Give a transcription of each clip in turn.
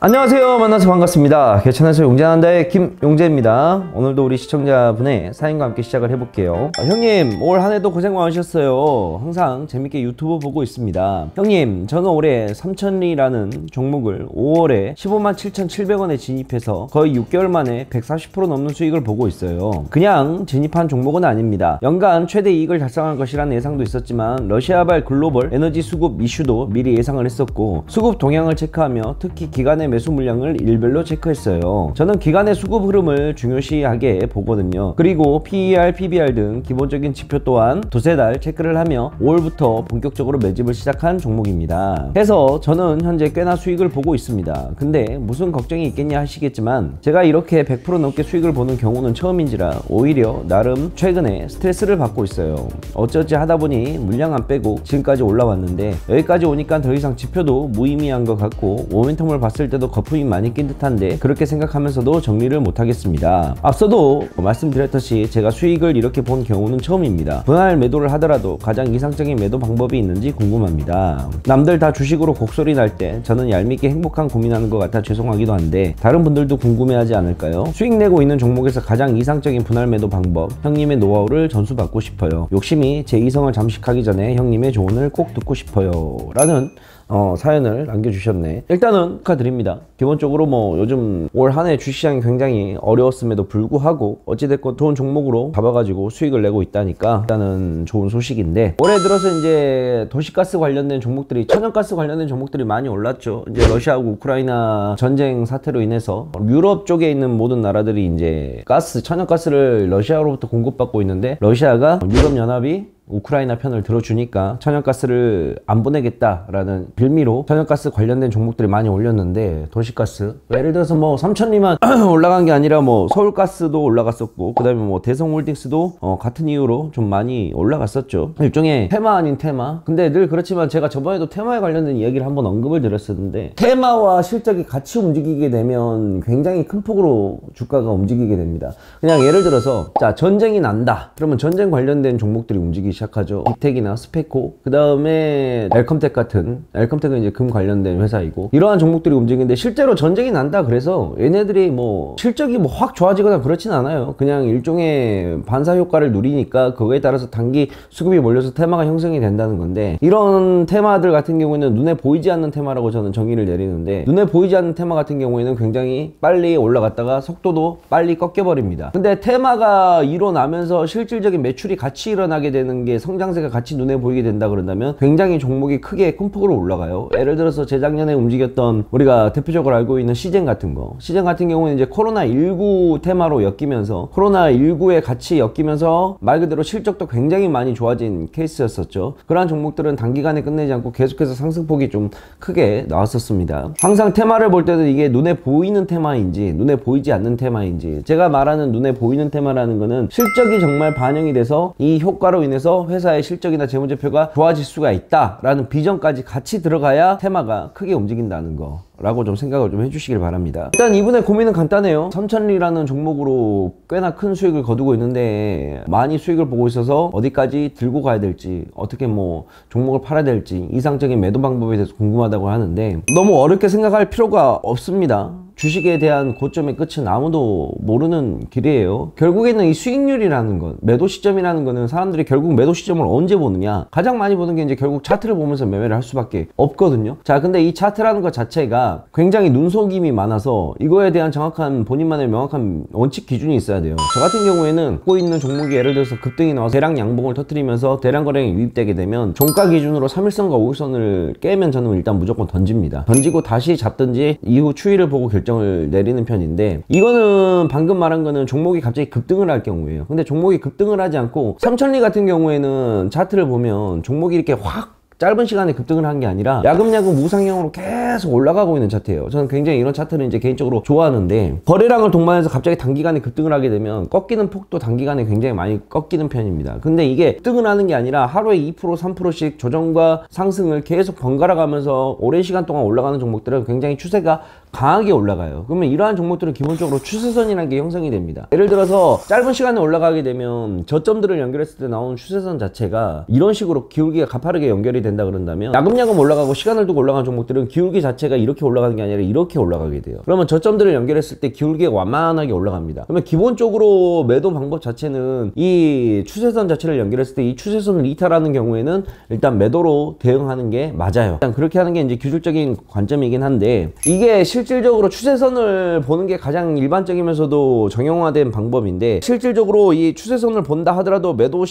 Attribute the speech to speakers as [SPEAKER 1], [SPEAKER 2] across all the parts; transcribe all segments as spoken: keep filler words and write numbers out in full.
[SPEAKER 1] 안녕하세요. 만나서 반갑습니다. 개천에서 용재한다의 김용재입니다. 오늘도 우리 시청자분의 사연과 함께 시작을 해볼게요. 아, 형님 올 한해도 고생 많으셨어요. 항상 재밌게 유튜브 보고 있습니다. 형님, 저는 올해 삼천리라는 종목을 오월에 십오만 칠천칠백 원에 진입해서 거의 육 개월 만에 백사십 퍼센트 넘는 수익을 보고 있어요. 그냥 진입한 종목은 아닙니다. 연간 최대 이익을 달성할 것이라는 예상도 있었지만 러시아발 글로벌 에너지 수급 이슈도 미리 예상을 했었고, 수급 동향을 체크하며 특히 기간의 매수 물량을 일별로 체크했어요. 저는 기간의 수급 흐름을 중요시하게 보거든요. 그리고 피이알, 피비알 등 기본적인 지표 또한 두세 달 체크를 하며 오월부터 본격적으로 매집을 시작한 종목입니다. 해서 저는 현재 꽤나 수익을 보고 있습니다. 근데 무슨 걱정이 있겠냐 하시겠지만, 제가 이렇게 백 퍼센트 넘게 수익을 보는 경우는 처음인지라 오히려 나름 최근에 스트레스를 받고 있어요. 어쩌지 하다 보니 물량 안 빼고 지금까지 올라왔는데, 여기까지 오니까 더 이상 지표도 무의미한 것 같고 모멘텀을 봤을 때도 거품이 많이 낀 듯한데 그렇게 생각하면서도 정리를 못하겠습니다. 앞서도 말씀드렸듯이 제가 수익을 이렇게 본 경우는 처음입니다. 분할 매도를 하더라도 가장 이상적인 매도 방법이 있는지 궁금합니다. 남들 다 주식으로 곡소리 날 때 저는 얄밉게 행복한 고민하는 것 같아 죄송하기도 한데, 다른 분들도 궁금해하지 않을까요? 수익 내고 있는 종목에서 가장 이상적인 분할 매도 방법, 형님의 노하우를 전수받고 싶어요. 욕심이 제 이성을 잠식하기 전에 형님의 조언을 꼭 듣고 싶어요 라는 어, 사연을 남겨주셨네. 일단은 축하드립니다. 기본적으로 뭐 요즘 올 한해 주식시장이 굉장히 어려웠음에도 불구하고 어찌됐건 좋은 종목으로 잡아가지고 수익을 내고 있다니까 일단은 좋은 소식인데, 올해 들어서 이제 도시가스 관련된 종목들이, 천연가스 관련된 종목들이 많이 올랐죠. 이제 러시아하고 우크라이나 전쟁 사태로 인해서 유럽 쪽에 있는 모든 나라들이 이제 가스, 천연가스를 러시아로부터 공급받고 있는데, 러시아가 유럽연합이 우크라이나 편을 들어주니까 천연가스를 안 보내겠다라는 빌미로 천연가스 관련된 종목들이 많이 올렸는데, 도시가스 예를 들어서 뭐 삼천리만 올라간 게 아니라 뭐 서울가스도 올라갔었고, 그 다음에 뭐 대성홀딩스도 어 같은 이유로 좀 많이 올라갔었죠. 일종의 테마 아닌 테마. 근데 늘 그렇지만 제가 저번에도 테마에 관련된 이야기를 한번 언급을 드렸었는데, 테마와 실적이 같이 움직이게 되면 굉장히 큰 폭으로 주가가 움직이게 됩니다. 그냥 예를 들어서 자, 전쟁이 난다 그러면 전쟁 관련된 종목들이 움직이기 시작하죠. 빅텍이나 스페코, 그 다음에 엘컴텍 같은, 엘컴텍은 이제 금 관련된 회사이고, 이러한 종목들이 움직이는데 실제로 전쟁이 난다 그래서 얘네들이 뭐 실적이 뭐 확 좋아지거나 그렇진 않아요. 그냥 일종의 반사 효과를 누리니까 그거에 따라서 단기 수급이 몰려서 테마가 형성이 된다는 건데, 이런 테마들 같은 경우에는 눈에 보이지 않는 테마라고 저는 정의를 내리는데, 눈에 보이지 않는 테마 같은 경우에는 굉장히 빨리 올라갔다가 속도도 빨리 꺾여버립니다. 근데 테마가 일어나면서 실질적인 매출이 같이 일어나게 되는 게, 성장세가 같이 눈에 보이게 된다 그런다면 굉장히 종목이 크게 큰 폭으로 올라가요. 예를 들어서 재작년에 움직였던 우리가 대표적으로 알고 있는 시젠 같은 거, 시젠 같은 경우는 이제 코로나 십구 테마로 엮이면서, 코로나 십구에 같이 엮이면서 말 그대로 실적도 굉장히 많이 좋아진 케이스였었죠. 그러한 종목들은 단기간에 끝내지 않고 계속해서 상승폭이 좀 크게 나왔었습니다. 항상 테마를 볼 때는 이게 눈에 보이는 테마인지 눈에 보이지 않는 테마인지, 제가 말하는 눈에 보이는 테마라는 거는 실적이 정말 반영이 돼서 이 효과로 인해서 회사의 실적이나 재무제표가 좋아질 수가 있다 라는 비전까지 같이 들어가야 테마가 크게 움직인다는 거 라고 좀 생각을 좀 해주시길 바랍니다. 일단 이분의 고민은 간단해요. 삼천리라는 종목으로 꽤나 큰 수익을 거두고 있는데, 많이 수익을 보고 있어서 어디까지 들고 가야 될지, 어떻게 뭐 종목을 팔아야 될지 이상적인 매도 방법에 대해서 궁금하다고 하는데, 너무 어렵게 생각할 필요가 없습니다. 주식에 대한 고점의 끝은 아무도 모르는 길이에요. 결국에는 이 수익률이라는 것, 매도 시점이라는 거는 사람들이 결국 매도 시점을 언제 보느냐, 가장 많이 보는 게 이제 결국 차트를 보면서 매매를 할 수밖에 없거든요. 자, 근데 이 차트라는 것 자체가 굉장히 눈속임이 많아서 이거에 대한 정확한 본인만의 명확한 원칙 기준이 있어야 돼요. 저 같은 경우에는 갖고 있는 종목이 예를 들어서 급등이 나와서 대량 양봉을 터뜨리면서 대량 거래량이 유입되게 되면 종가 기준으로 삼 일선과 오 일선을 깨면 저는 일단 무조건 던집니다. 던지고 다시 잡든지 이후 추이를 보고 결 결정을 내리는 편인데, 이거는 방금 말한 거는 종목이 갑자기 급등을 할 경우에요. 근데 종목이 급등을 하지 않고, 삼천리 같은 경우에는 차트를 보면 종목이 이렇게 확 짧은 시간에 급등을 한 게 아니라 야금야금 우상향으로 계속 올라가고 있는 차트예요. 저는 굉장히 이런 차트를 이제 개인적으로 좋아하는데, 거래량을 동반해서 갑자기 단기간에 급등을 하게 되면 꺾이는 폭도 단기간에 굉장히 많이 꺾이는 편입니다. 근데 이게 급등을 하는 게 아니라 하루에 이 퍼센트 삼 퍼센트씩 조정과 상승을 계속 번갈아 가면서 오랜 시간 동안 올라가는 종목들은 굉장히 추세가 강하게 올라가요. 그러면 이러한 종목들은 기본적으로 추세선이라는 게 형성이 됩니다. 예를 들어서 짧은 시간에 올라가게 되면 저점들을 연결했을 때 나오는 추세선 자체가 이런 식으로 기울기가 가파르게 연결이 된다 그런다면 야금야금 올라가고 시간을 두고 올라가는 종목들은 기울기 자체가 이렇게 올라가는 게 아니라 이렇게 올라가게 돼요. 그러면 저점들을 연결했을 때 기울기가 완만하게 올라갑니다. 그러면 기본적으로 매도 방법 자체는 이 추세선 자체를 연결했을 때 이 추세선을 이탈하는 경우에는 일단 매도로 대응하는 게 맞아요. 일단 그렇게 하는 게 이제 기술적인 관점이긴 한데, 이게 실질적으로 추세선을 보는 게 가장 일반적이면서도 정형화된 방법인데, 실질적으로 이 추세선을 본다 하더라도 매도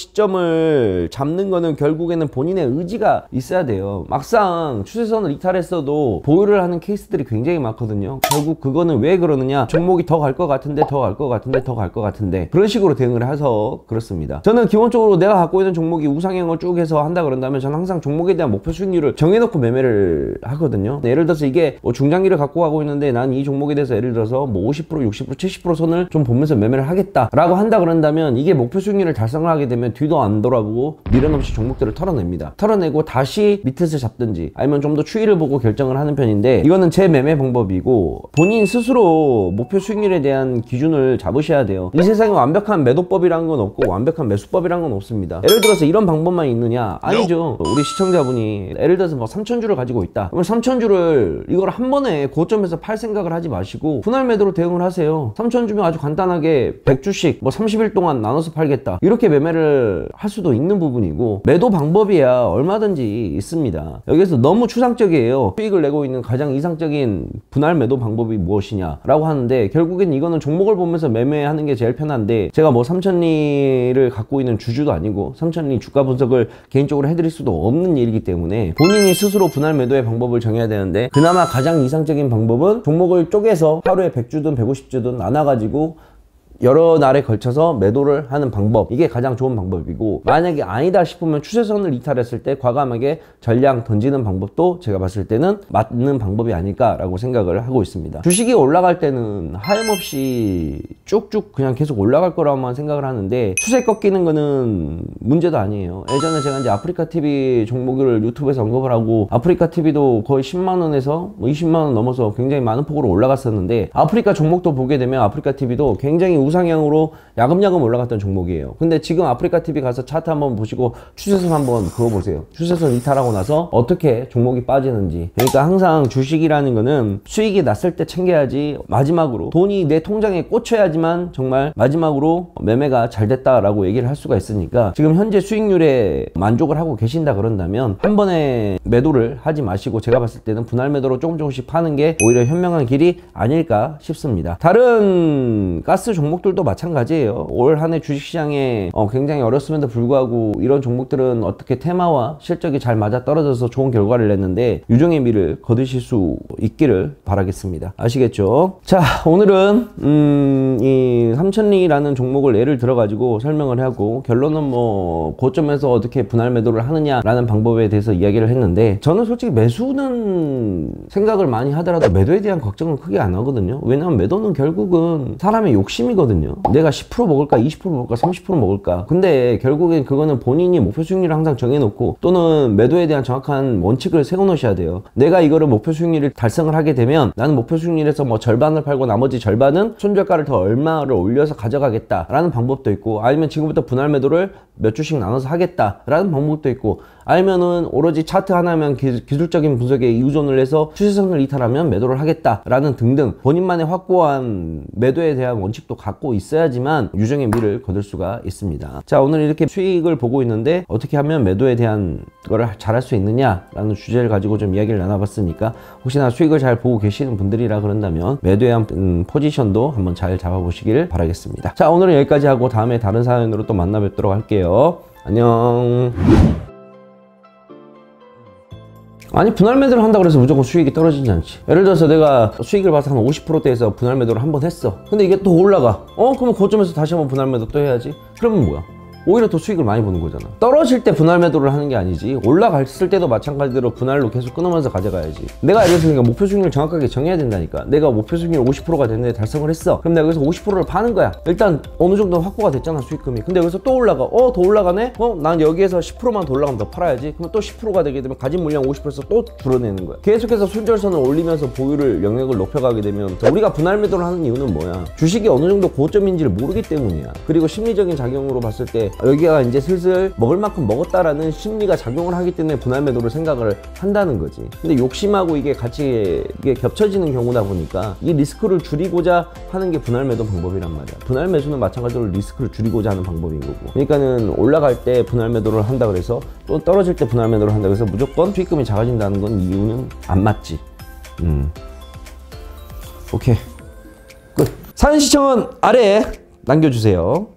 [SPEAKER 1] 시점을 잡는 거는 결국에는 본인의 의지가 있어야 돼요. 막상 추세선을 이탈했어도 보유를 하는 케이스들이 굉장히 많거든요. 결국 그거는 왜 그러느냐, 종목이 더 갈 것 같은데 더 갈 것 같은데 더 갈 것 같은데 그런 식으로 대응을 해서 그렇습니다. 저는 기본적으로 내가 갖고 있는 종목이 우상향을 쭉 해서 한다 그런다면 저는 항상 종목에 대한 목표 수익률을 정해놓고 매매를 하거든요. 예를 들어서 이게 뭐 중장기를 갖고 가고 있는데 난 이 종목에 대해서 예를 들어서 뭐 오십 퍼센트, 육십 퍼센트, 칠십 퍼센트 선을 좀 보면서 매매를 하겠다 라고 한다 그런다면, 이게 목표 수익률을 달성을 하게 되면 뒤도 안 돌아보고 미련 없이 종목들을 털어냅니다. 털어내고 다시 밑에서 잡든지 아니면 좀 더 추이를 보고 결정을 하는 편인데, 이거는 제 매매 방법이고 본인 스스로 목표 수익률에 대한 기준을 잡으셔야 돼요. 이 세상에 완벽한 매도법이라는 건 없고 완벽한 매수법이라는 건 없습니다. 예를 들어서 이런 방법만 있느냐? 아니죠. 우리 시청자분이 예를 들어서 뭐 삼천 주를 가지고 있다. 그러면 삼천 주를 이걸 한 번에 고점에서 팔 생각을 하지 마시고 분할 매도로 대응을 하세요. 삼천 주면 아주 간단하게 백 주씩 뭐 삼십 일 동안 나눠서 팔겠다, 이렇게 매매를 할 수도 있는 부분이고, 매도 방법이야 얼마든지 있습니다. 여기서 너무 추상적이에요. 수익을 내고 있는 가장 이상적인 분할 매도 방법이 무엇이냐 라고 하는데, 결국엔 이거는 종목을 보면서 매매하는 게 제일 편한데, 제가 뭐 삼천리를 갖고 있는 주주도 아니고 삼천리 주가 분석을 개인적으로 해드릴 수도 없는 일이기 때문에 본인이 스스로 분할 매도의 방법을 정해야 되는데, 그나마 가장 이상적인 방법은 종목을 쪼개서 하루에 백 주든 백오십 주든 나눠가지고 여러 날에 걸쳐서 매도를 하는 방법, 이게 가장 좋은 방법이고, 만약에 아니다 싶으면 추세선을 이탈했을 때 과감하게 전량 던지는 방법도 제가 봤을 때는 맞는 방법이 아닐까라고 생각을 하고 있습니다. 주식이 올라갈 때는 하염없이 쭉쭉 그냥 계속 올라갈 거라고만 생각을 하는데, 추세 꺾이는 거는 문제도 아니에요. 예전에 제가 이제 아프리카티비 종목을 유튜브에서 언급을 하고, 아프리카티비도 거의 십만 원에서 뭐 이십만 원 넘어서 굉장히 많은 폭으로 올라갔었는데, 아프리카 종목도 보게 되면 아프리카티비도 굉장히 우상향으로 야금야금 올라갔던 종목이에요. 근데 지금 아프리카티비 가서 차트 한번 보시고 추세선 한번 그어보세요. 추세선 이탈하고 나서 어떻게 종목이 빠지는지. 그러니까 항상 주식이라는 거는 수익이 났을 때 챙겨야지, 마지막으로 돈이 내 통장에 꽂혀야지만 정말 마지막으로 매매가 잘 됐다라고 얘기를 할 수가 있으니까, 지금 현재 수익률에 만족을 하고 계신다 그런다면 한 번에 매도를 하지 마시고, 제가 봤을 때는 분할 매도로 조금 조금씩 파는 게 오히려 현명한 길이 아닐까 싶습니다. 다른 가스 종목 들도 마찬가지예요. 올 한 해 주식시장에 어, 굉장히 어렵음에도 불구하고 이런 종목들은 어떻게 테마와 실적이 잘 맞아 떨어져서 좋은 결과를 냈는데, 유종의 미를 거두실 수 있기를 바라겠습니다. 아시겠죠? 자, 오늘은 음, 이 삼천리라는 종목을 예를 들어 가지고 설명을 하고, 결론은 뭐 고점에서 어떻게 분할 매도를 하느냐라는 방법에 대해서 이야기를 했는데, 저는 솔직히 매수는 생각을 많이 하더라도 매도에 대한 걱정은 크게 안 하거든요. 왜냐면 매도는 결국은 사람의 욕심이거든요. 내가 십 퍼센트 먹을까, 이십 퍼센트 먹을까, 삼십 퍼센트 먹을까. 근데 결국엔 그거는 본인이 목표 수익률을 항상 정해놓고, 또는 매도에 대한 정확한 원칙을 세워놓으셔야 돼요. 내가 이거를 목표 수익률을 달성을 하게 되면 나는 목표 수익률에서 뭐 절반을 팔고 나머지 절반은 손절가를 더 얼마를 올려서 가져가겠다 라는 방법도 있고, 아니면 지금부터 분할 매도를 몇 주씩 나눠서 하겠다 라는 방법도 있고, 아니면은 오로지 차트 하나면 기, 기술적인 분석에 의존을 해서 추세선을 이탈하면 매도를 하겠다라는 등등 본인만의 확고한 매도에 대한 원칙도 갖고 있어야지만 유종의 미를 거둘 수가 있습니다. 자, 오늘 이렇게 수익을 보고 있는데 어떻게 하면 매도에 대한 거를 잘할 수 있느냐라는 주제를 가지고 좀 이야기를 나눠봤으니까, 혹시나 수익을 잘 보고 계시는 분들이라 그런다면 매도에 대한 음, 포지션도 한번 잘 잡아보시길 바라겠습니다. 자, 오늘은 여기까지 하고 다음에 다른 사연으로 또 만나 뵙도록 할게요. 안녕. 아니, 분할 매도를 한다고 해서 무조건 수익이 떨어지지 않지. 예를 들어서 내가 수익을 봐서 한 오십 퍼센트대에서 분할 매도를 한번 했어. 근데 이게 또 올라가. 어? 그러면 고점에서 다시 한번 분할 매도 또 해야지. 그러면 뭐야? 오히려 더 수익을 많이 보는 거잖아. 떨어질 때 분할 매도를 하는 게 아니지, 올라갔을 때도 마찬가지로 분할로 계속 끊으면서 가져가야지. 내가 알겠으니까 목표 수익률 정확하게 정해야 된다니까. 내가 목표 수익률 오십 퍼센트가 됐는데 달성을 했어. 그럼 내가 여기서 오십 퍼센트를 파는 거야. 일단 어느 정도 확보가 됐잖아, 수익금이. 근데 여기서 또 올라가. 어, 더 올라가네? 어, 난 여기에서 십 퍼센트만 더 올라가면 더 팔아야지. 그러면 또 십 퍼센트가 되게 되면 가진 물량 오십 퍼센트 또 줄어내는 거야. 계속해서 순절선을 올리면서 보유를, 영역을 높여가게 되면, 우리가 분할 매도를 하는 이유는 뭐야? 주식이 어느 정도 고점인지를 모르기 때문이야. 그리고 심리적인 작용으로 봤을 때 여기가 이제 슬슬 먹을 만큼 먹었다라는 심리가 작용을 하기 때문에 분할 매도를 생각을 한다는 거지. 근데 욕심하고 이게 같이 이게 겹쳐지는 경우다 보니까 이 리스크를 줄이고자 하는 게 분할 매도 방법이란 말이야. 분할 매수는 마찬가지로 리스크를 줄이고자 하는 방법인 거고. 그러니까는 올라갈 때 분할 매도를 한다 그래서 또 떨어질 때 분할 매도를 한다 그래서 무조건 수익금이 작아진다는 건 이유는 안 맞지. 음. 오케이. 끝. 사연 시청은 아래에 남겨주세요.